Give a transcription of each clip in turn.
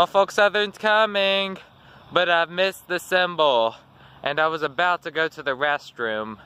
Norfolk Southern's coming, but I've missed the symbol, and I was about to go to the restroom.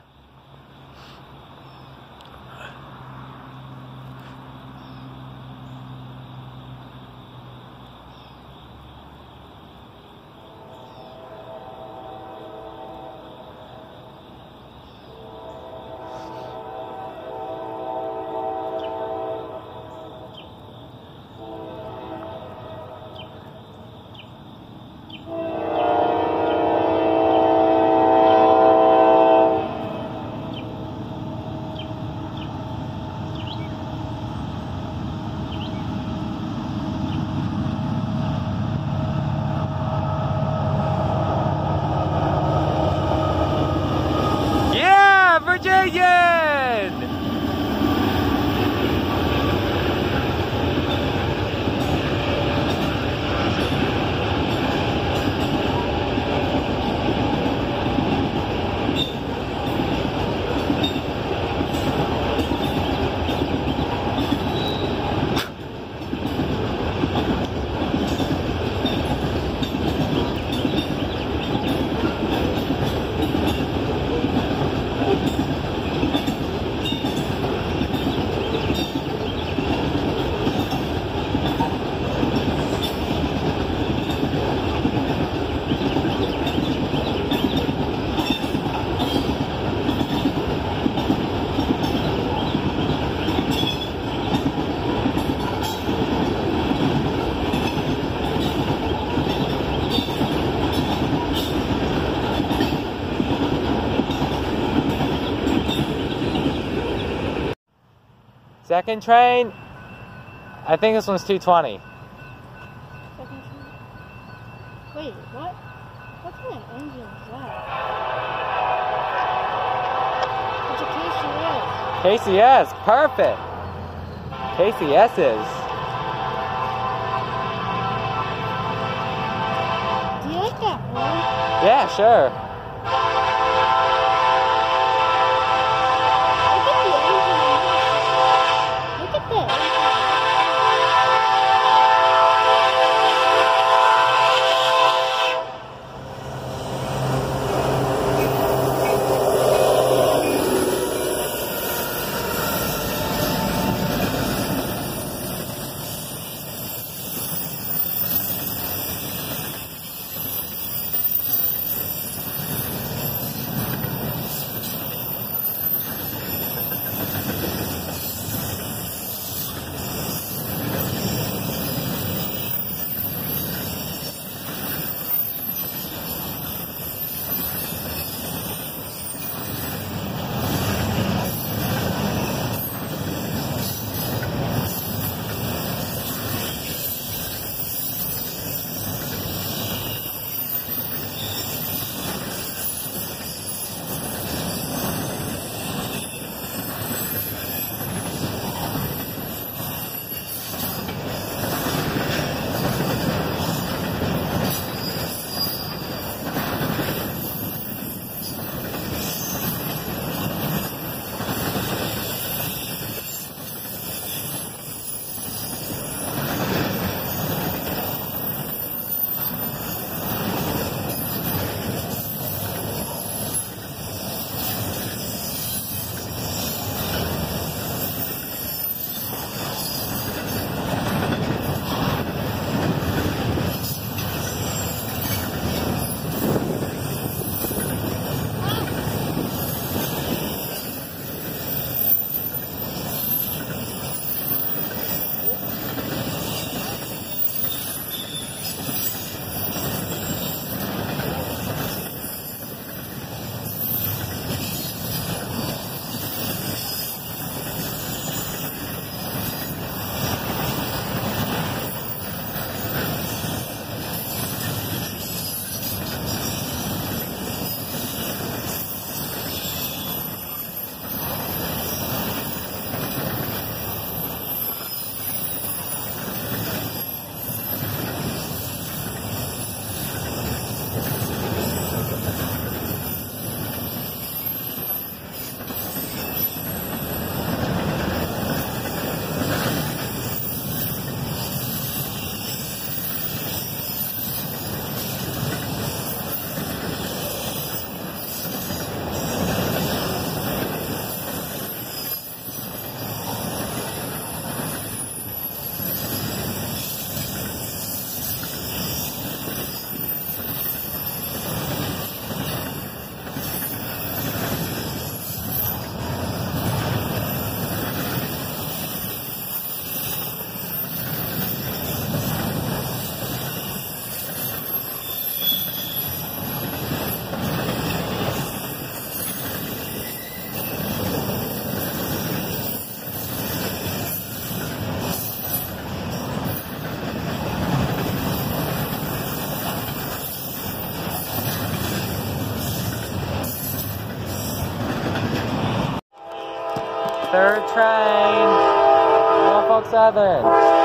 Virginian! Second train, I think this one's 220. Second train? Wait, what? What kind of engine is that? It's a KCS. KCS, perfect. KCS's. Do you like that horn? Yeah, sure. Third train, Norfolk Southern.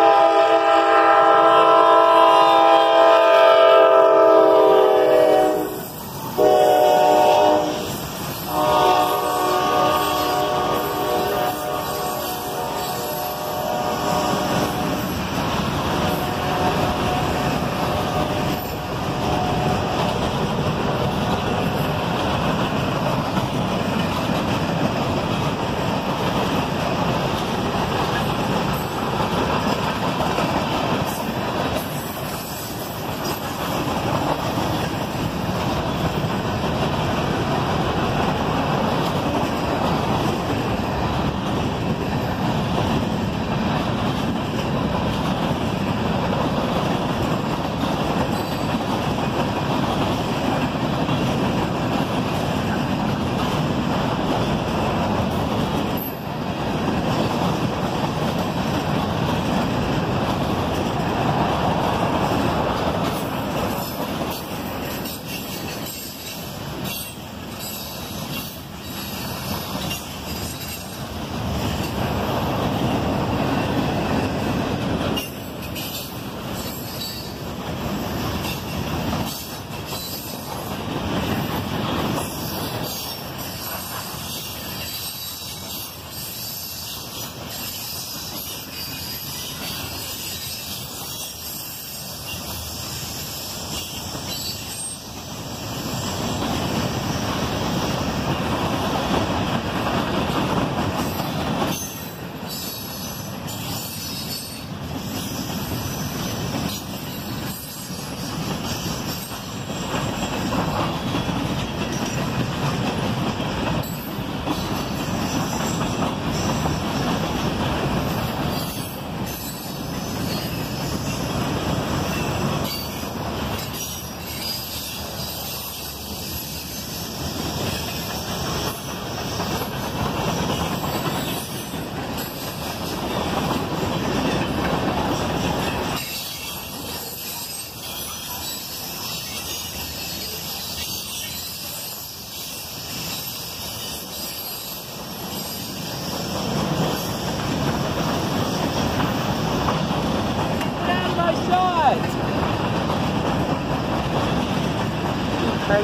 Crazy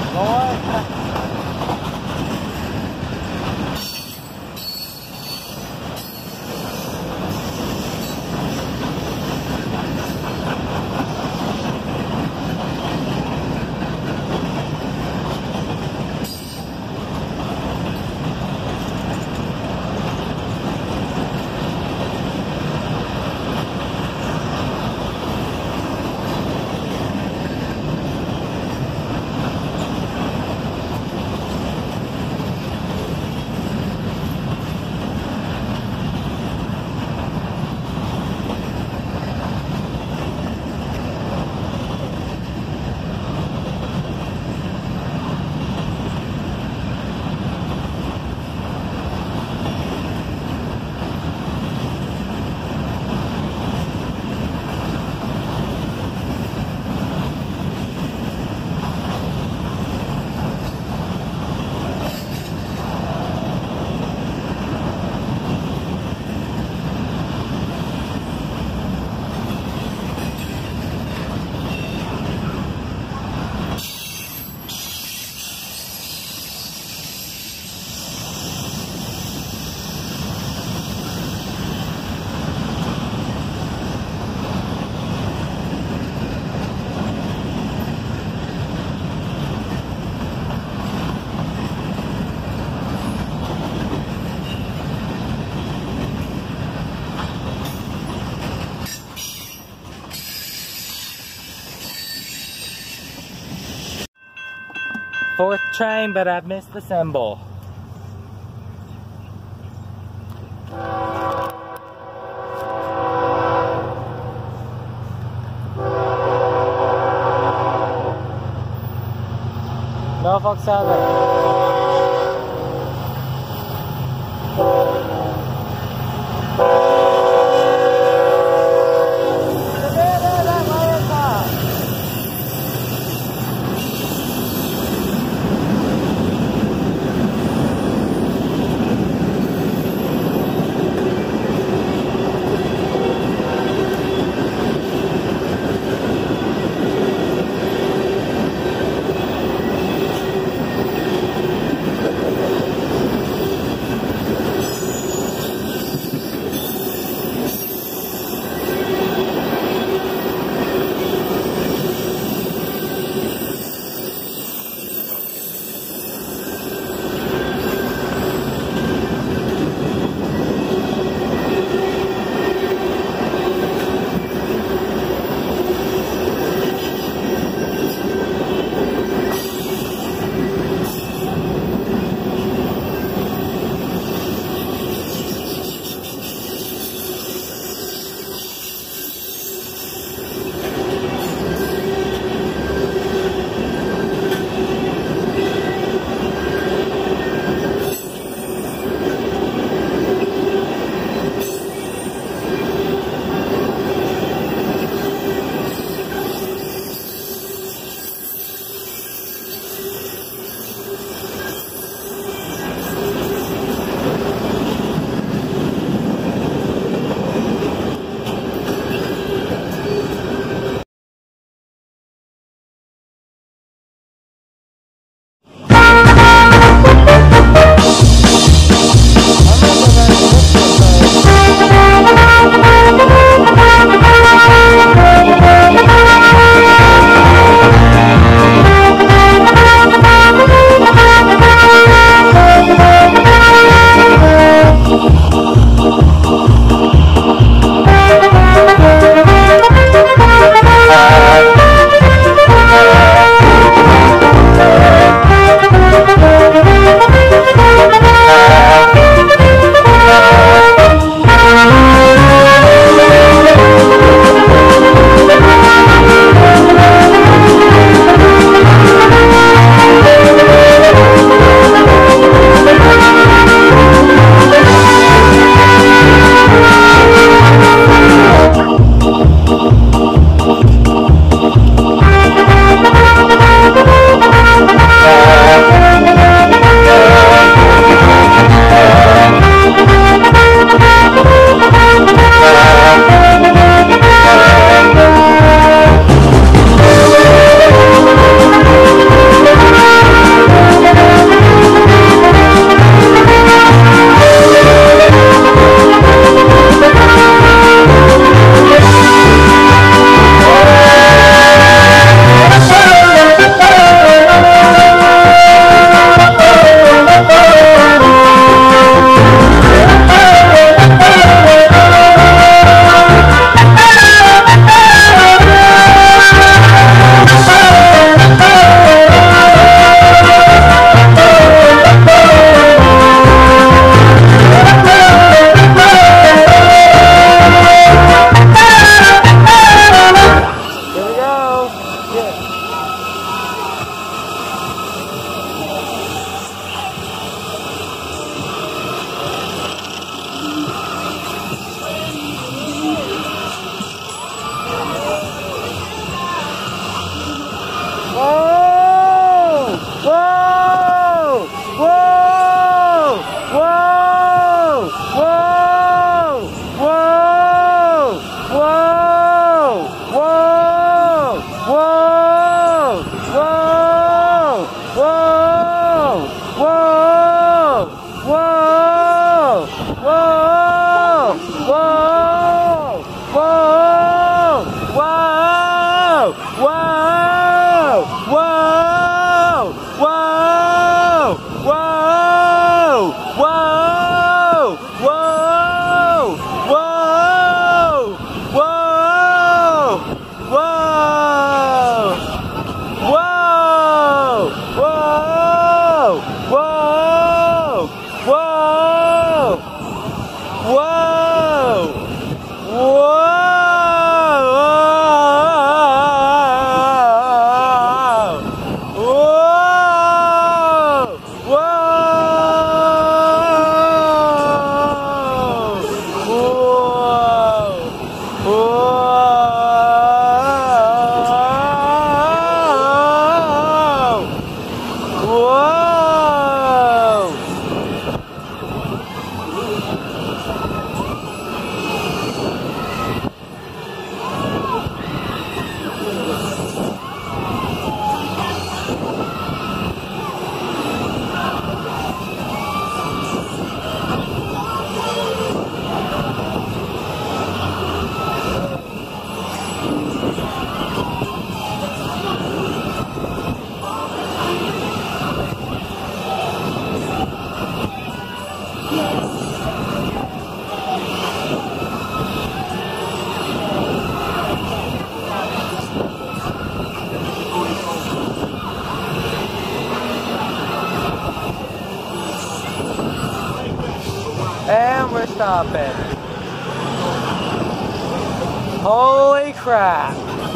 boy. Fourth train, but I've missed the symbol. Norfolk Southern. stopping. Holy crap.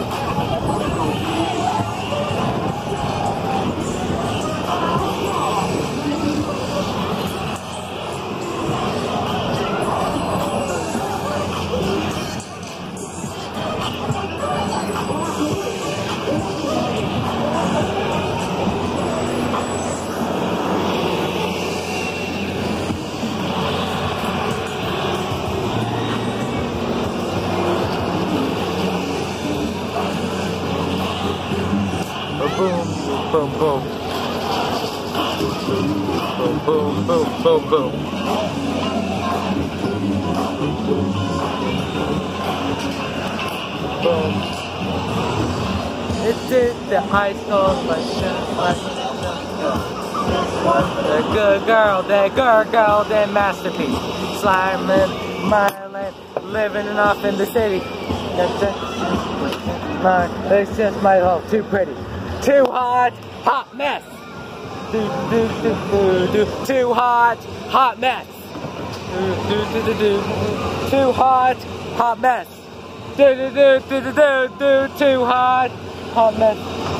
Boom, boom, boom. Boom, boom, boom, boom, boom. Boom. It did the ice cold like the good girl, that masterpiece. Sliming, smiling, living enough in the city. It's just my home, too pretty. Too hot, hot mess. Too hot, hot mess. Too hot, hot mess. Too hot, hot mess.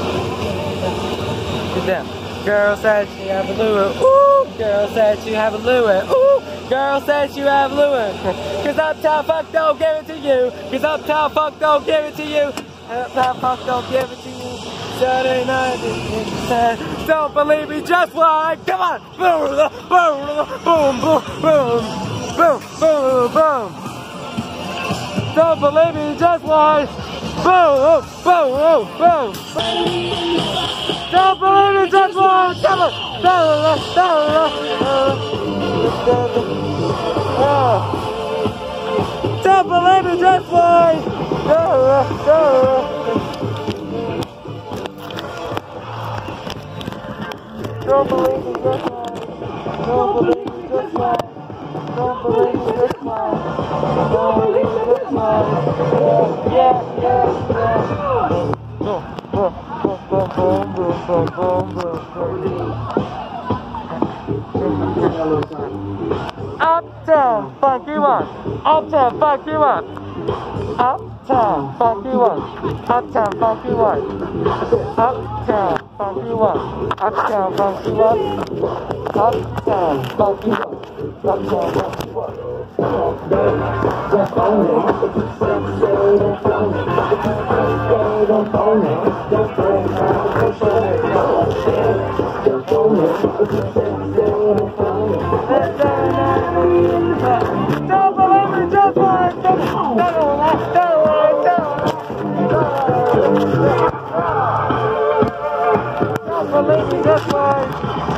Get down. Girl said she have a lure. Ooh, girl said she have a lure. Ooh, girl said she have a lure. Cause Uptown Fuck don't give it to you. Cause Uptown Fuck don't give it to you. Uptown Fuck don't give it to you. Saturday night, don't believe me, just like, come on, boom, boom, boom, boom, boom, boom, boom, boom. Don't believe me, just like, boom, boom, boom, boom. Don't believe me, just like, come on, don't believe me, just like, don't believe me, just like, don't believe me, just like, don't believe me, just like, don't believe me, just like, yeah. Boom, boom, boom, boom, boom, boom, boom, boom. Uptown funky one, uptown funky one, uptown funky one, uptown funky one, uptown funky one, uptown funky one, uptown funky one, uptown funky one. Don't believe me, just like, don't believe me, just like,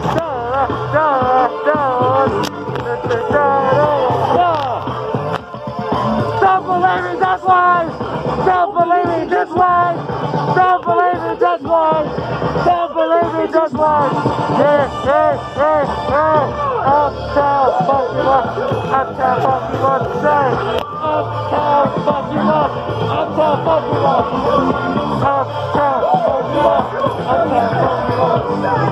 don't believe me, just like, don't believe me, just like, don't believe me, just like, don't believe me, just like, uptown funky one, uptown funky one, say, uptown funky one, uptown funky one, uptown funky one, uptown funky one,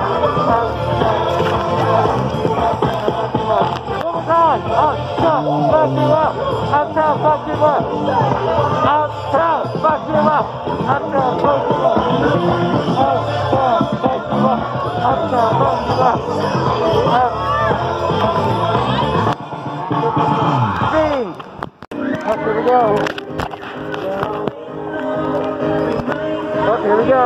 uptown funky one, uptown funky one, uptown funky one, uptown funky one, uptown funky one, uptown funky one, speed. Up here we go. Up here we go.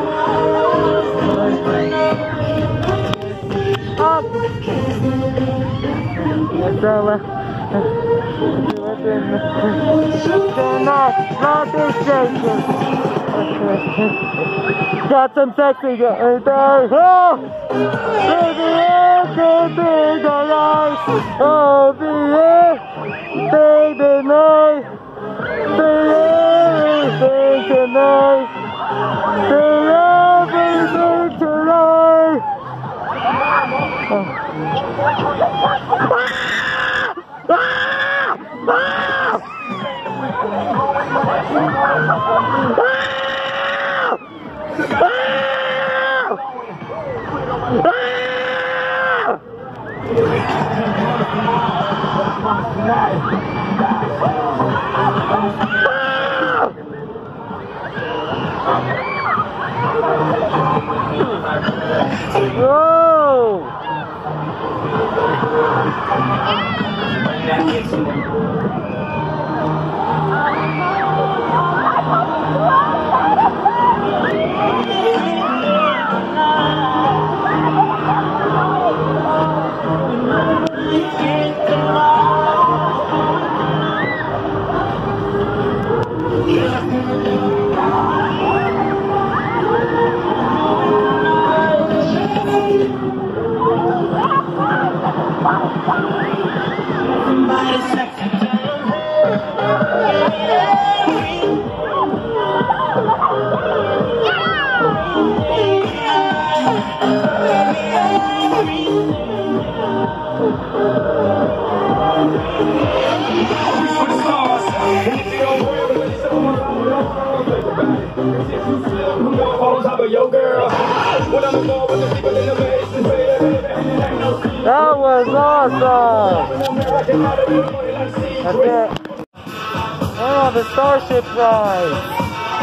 Up. Got some sexy guys. Oh, baby, big eyes. Oh, baby, night. Everything tonight. Everything tonight. Whoa! That was awesome! That's it. Oh, the Starship ride!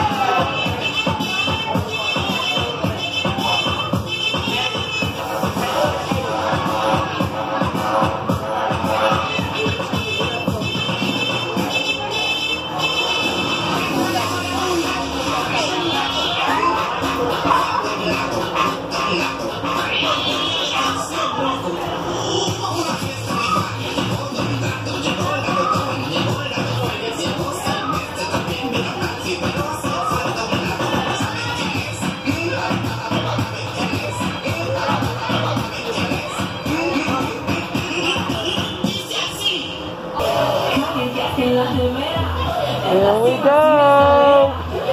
Here we go!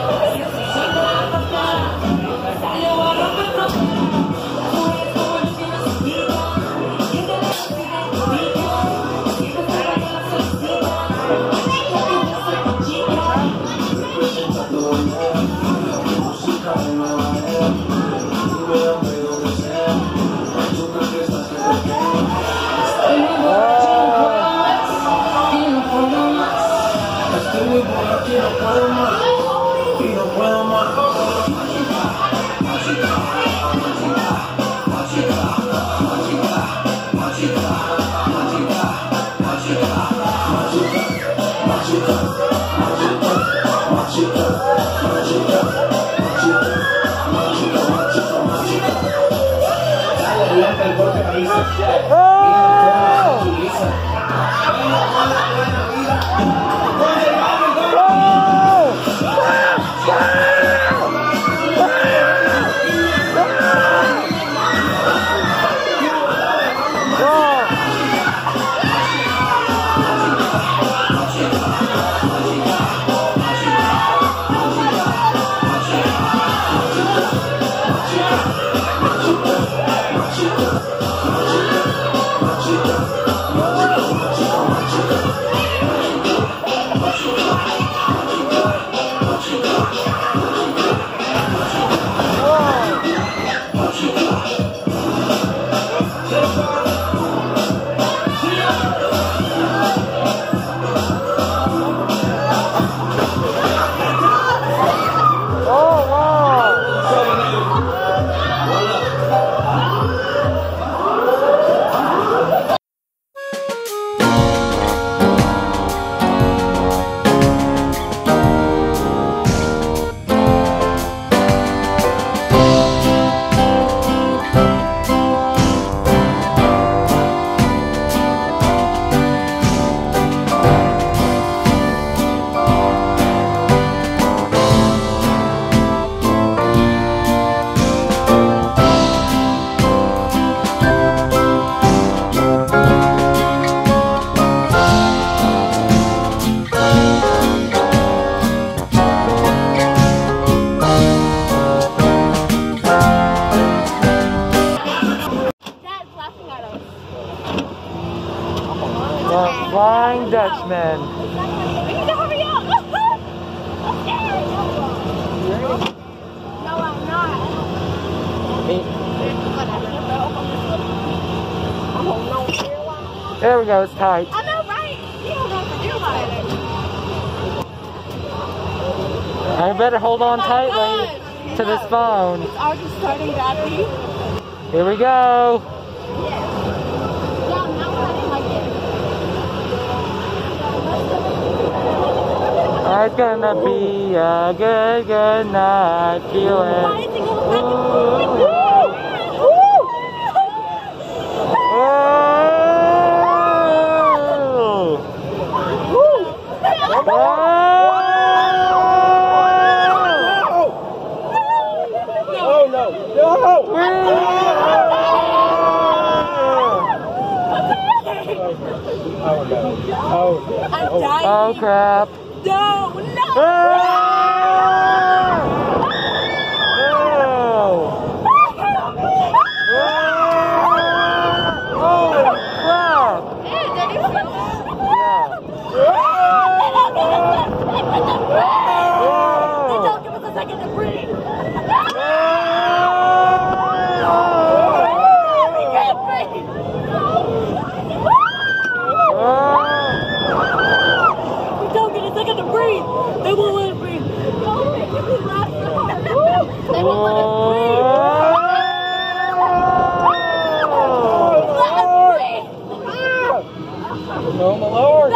Flying Dutchman. We need to hurry up. I'm scared. No, I'm not. I'm holding on for a while. There we go, it's tight. I know, right? You don't know what to do about it. I better hold on tightly to this phone. It's already starting battery. Here we go. It's gonna be a good, good night. Feeling. Oh no! I'm dying. Oh crap. No, no! Holy crap! Don't give us a second to breathe. We can't breathe. Don't get a second to breathe. They won't let us breathe. They won't let us breathe. No, my lord!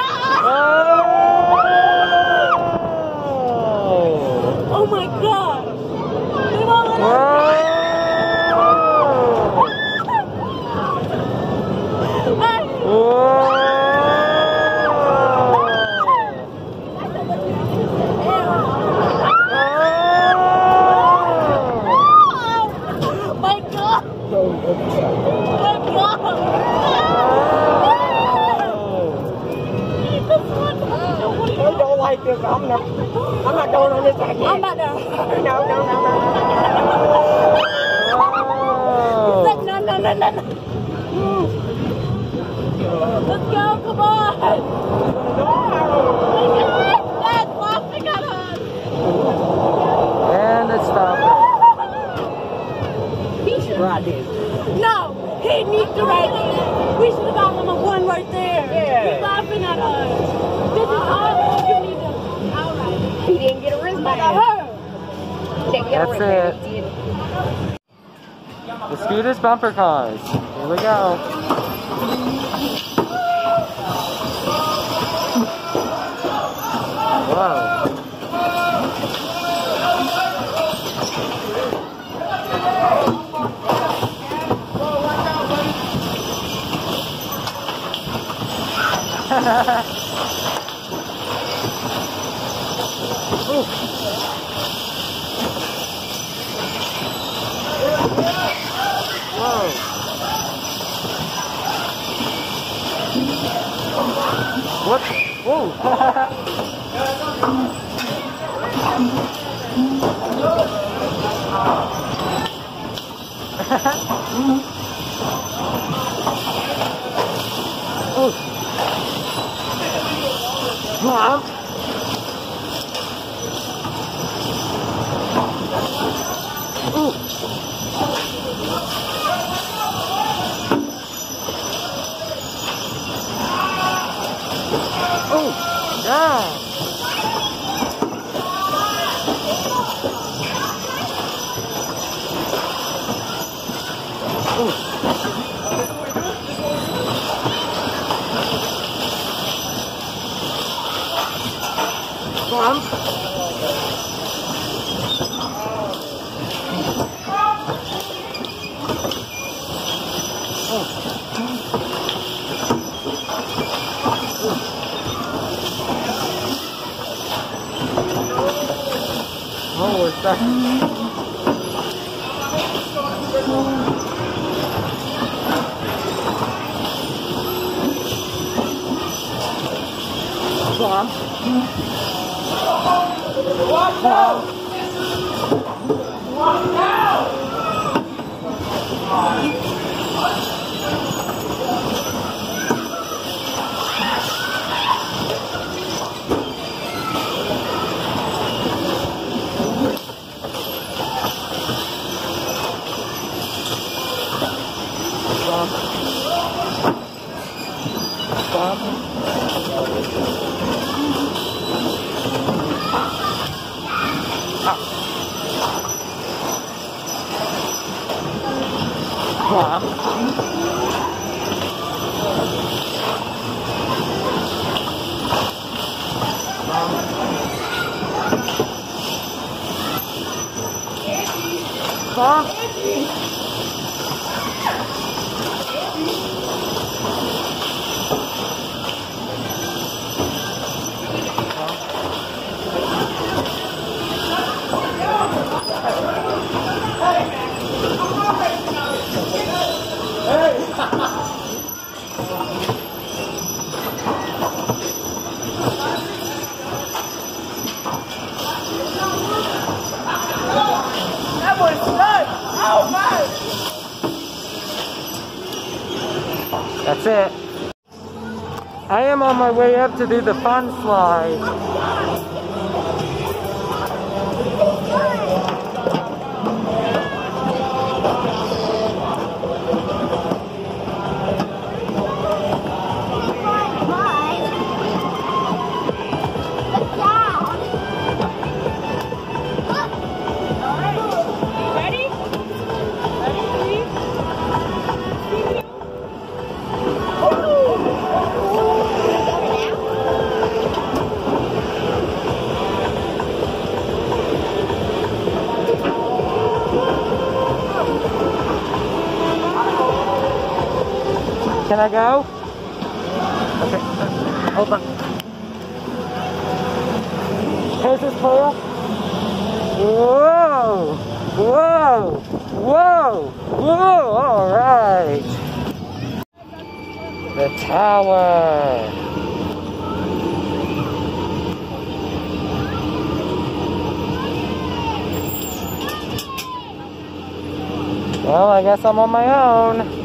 Oh my god! They won't let us I'm not going on this again. I'm not done. No. No. Let's go, come on. That's laughing at us. And it's stopped. He should ride this. No, he needs to ride this. We should have gotten him a one right there. Yeah. He's laughing at us. This is all you need to. All right. He didn't get a wristband. That's it. The Scooters bumper cars. Here we go. Whoa. Whoa. What? Whoa. Mom. Oh, it's that. Mom. That's it. I am on my way up to do the fun slide. Can I go? Okay, hold on. Here's this pole. Whoa! Whoa! Whoa! Whoa! All right. The tower. Well, I guess I'm on my own.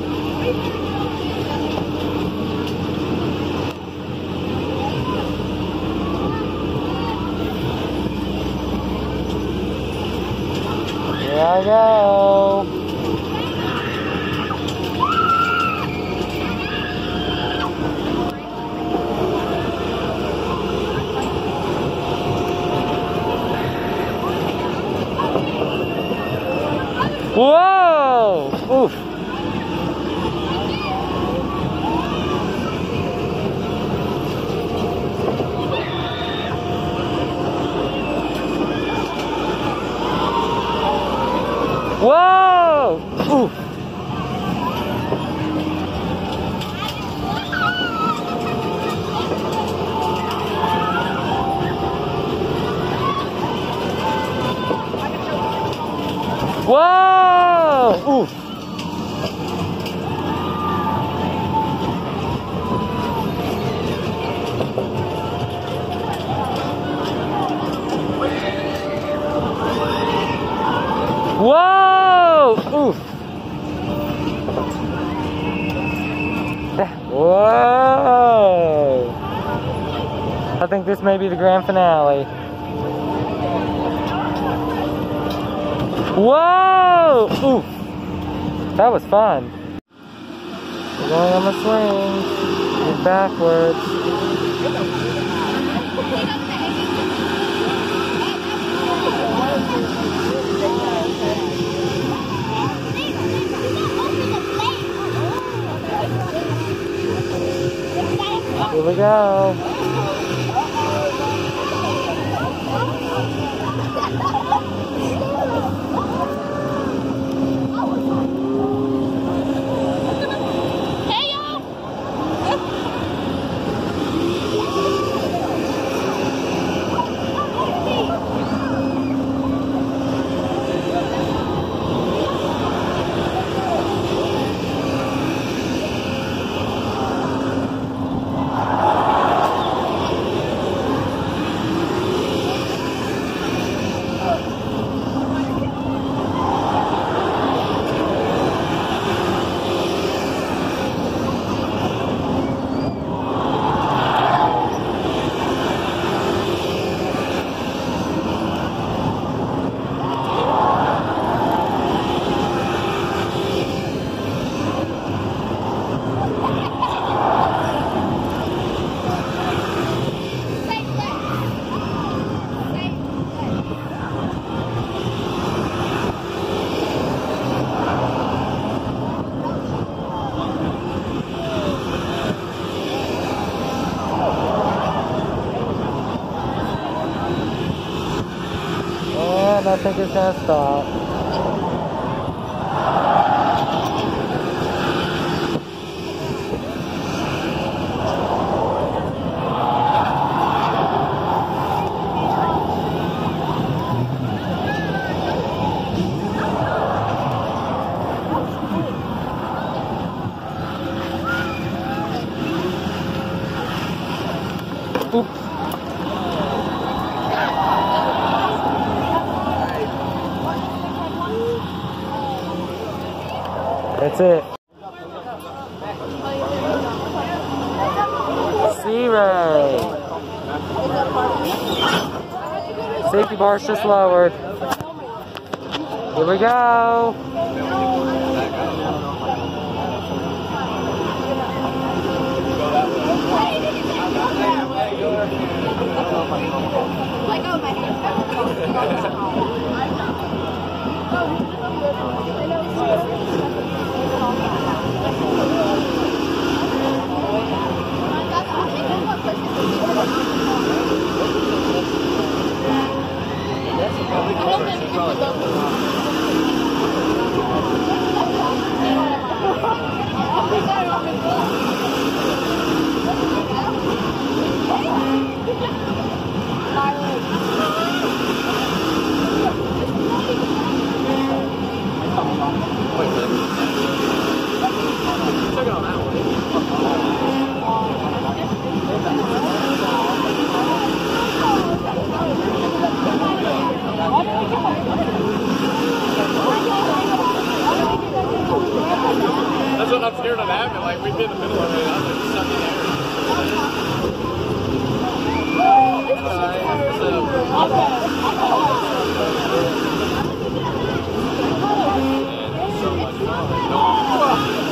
Here I go. Whoa! Oof. Whoa! Oof. Whoa! Oof. Whoa! Oof. Whoa! I think this may be the grand finale. Whoa! Oof. That was fun. We're going on the swing. It's backwards. Here we go. I think it's gonna stop. Oop. That's it. C-Ray. Safety bar's just lowered. Here we go. That's what I'm scared of having. Like, we'd be in the middle of it. I'm just stuck in there. So much fun.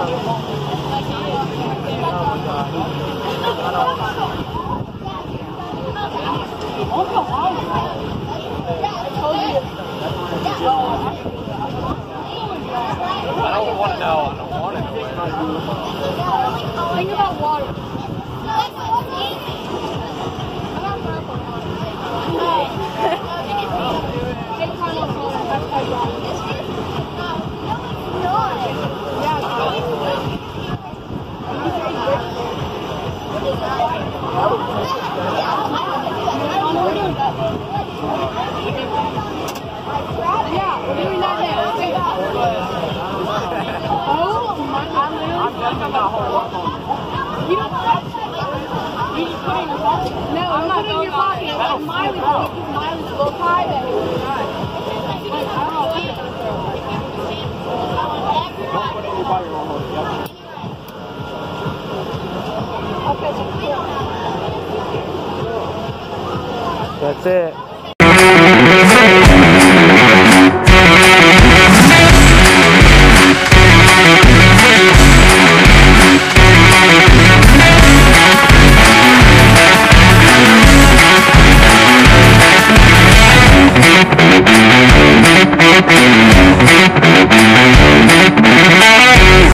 I don't want to know. I don't want it. Think about water. Yeah, we're doing that now. Oh my God! You don't. You just put it in your pocket. No, I'm not putting it in your pocket. Like Miley's a little tie that is right. That's it.